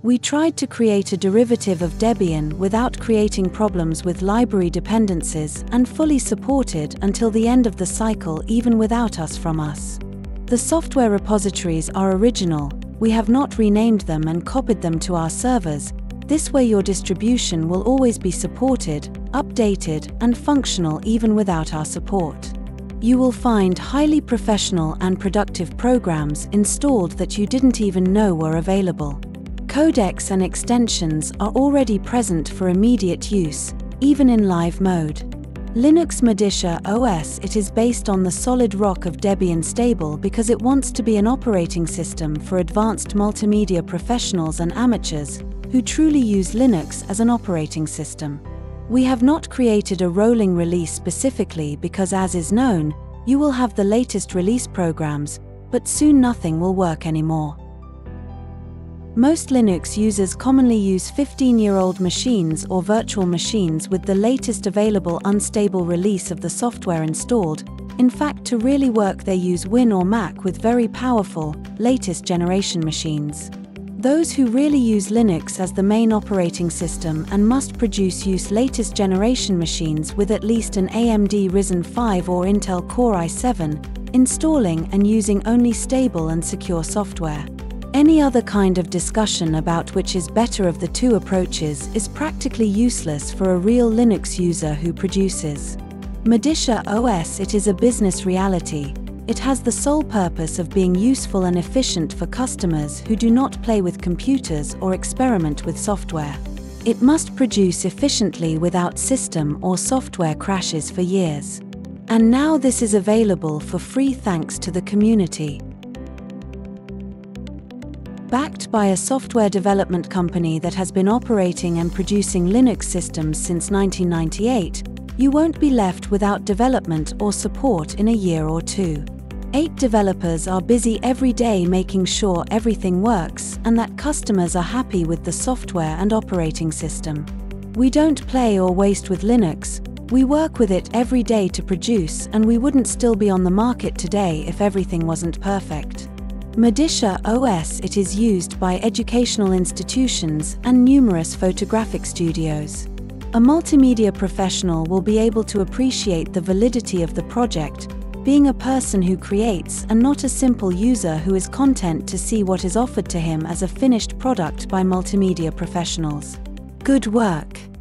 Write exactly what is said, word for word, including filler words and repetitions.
We tried to create a derivative of Debian without creating problems with library dependencies and fully supported until the end of the cycle even without us from us. The software repositories are original, we have not renamed them and copied them to our servers. This way your distribution will always be supported, updated, and functional even without our support. You will find highly professional and productive programs installed that you didn't even know were available. Codecs and extensions are already present for immediate use, even in live mode. Linux MODICIA O S It is based on the solid rock of Debian stable because it wants to be an operating system for advanced multimedia professionals and amateurs who truly use Linux as an operating system. We have not created a rolling release specifically because, as is known, you will have the latest release programs, but soon nothing will work anymore. Most Linux users commonly use fifteen-year-old machines or virtual machines with the latest available unstable release of the software installed. In fact, to really work they use Win or Mac with very powerful, latest generation machines. Those who really use Linux as the main operating system and must produce use latest generation machines with at least an A M D Ryzen five or Intel Core i seven, installing and using only stable and secure software. Any other kind of discussion about which is better of the two approaches is practically useless for a real Linux user who produces MODICIA O S. It is a business reality. It has the sole purpose of being useful and efficient for customers who do not play with computers or experiment with software. It must produce efficiently without system or software crashes for years. And now this is available for free thanks to the community. Backed by a software development company that has been operating and producing Linux systems since nineteen ninety-eight, you won't be left without development or support in a year or two. Eight developers are busy every day making sure everything works and that customers are happy with the software and operating system. We don't play or waste with Linux, we work with it every day to produce, and we wouldn't still be on the market today if everything wasn't perfect. MODICIA O S It is used by educational institutions and numerous photographic studios. A multimedia professional will be able to appreciate the validity of the project, being a person who creates and not a simple user who is content to see what is offered to him as a finished product by multimedia professionals. Good work!